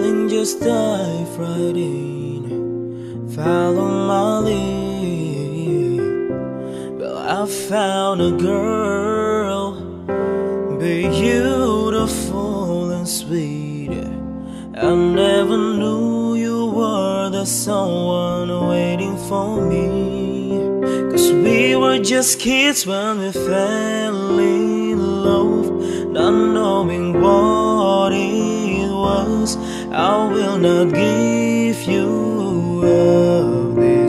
Darling, just dive right in, follow my lead. Well, I found a girl, beautiful and sweet. I never knew you were the someone waiting for me. 'Cause we were just kids when we fell in love, not knowing what it was. I will not give you up this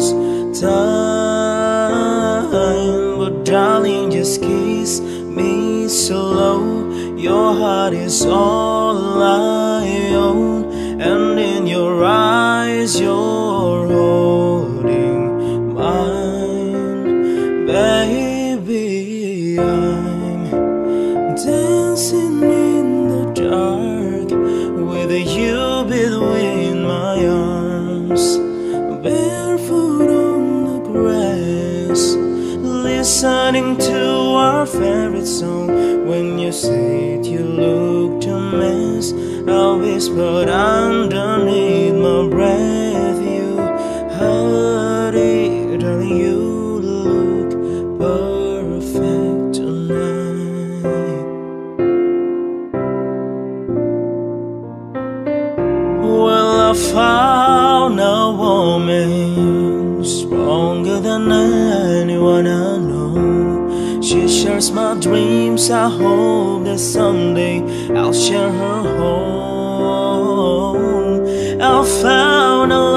time, but darling, just kiss me slow. Your heart is all I own, and in your eyes you're holding mine. Baby, I'm dancing in the dark with you between my arms, barefoot on the grass, listening to our favorite song. When you said you looked a mess, I whispered underneath my breath, you heard it, darling, you look perfect tonight. Well, I found a woman stronger than anyone I know. She shares my dreams. I hope that someday I'll share her home. I found a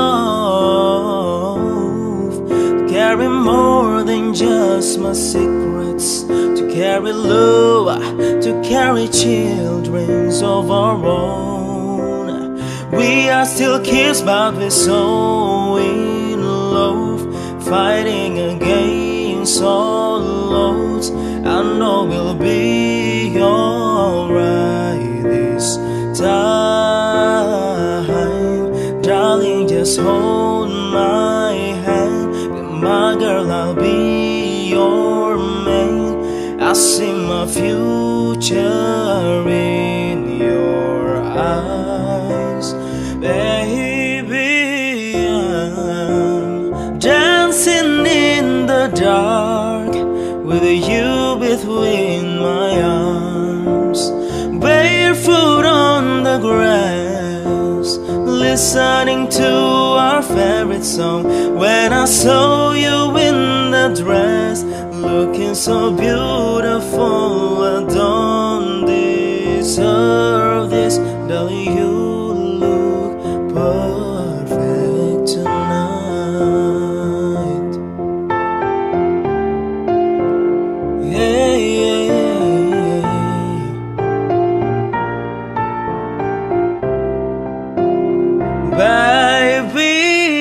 love to carry more than just my secrets, to carry love, to carry children of our own. We are still kids, but we're so in love, fighting against all odds. I know we'll be alright this time. Darling, just hold my hand. My girl, I'll be your man. I see my future in your eyes. Baby, I'm dancing in the dark with you between my arms, barefoot on the grass, listening to our favorite song. When I saw you in the dress, looking so beautiful, I don't deserve this. Darling, you look perfect tonight. Yeah, yeah, yeah. Baby,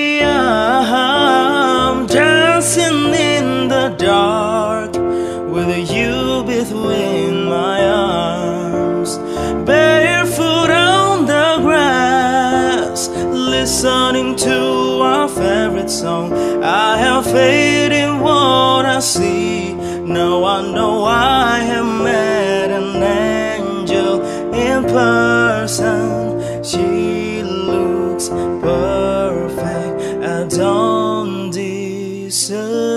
I'm dancing in the dark with you between my arms, barefoot on the grass, listening to our favorite song. I have faith in what I see. Now I know I have met an angel in person. She looks perfect. I don't deserve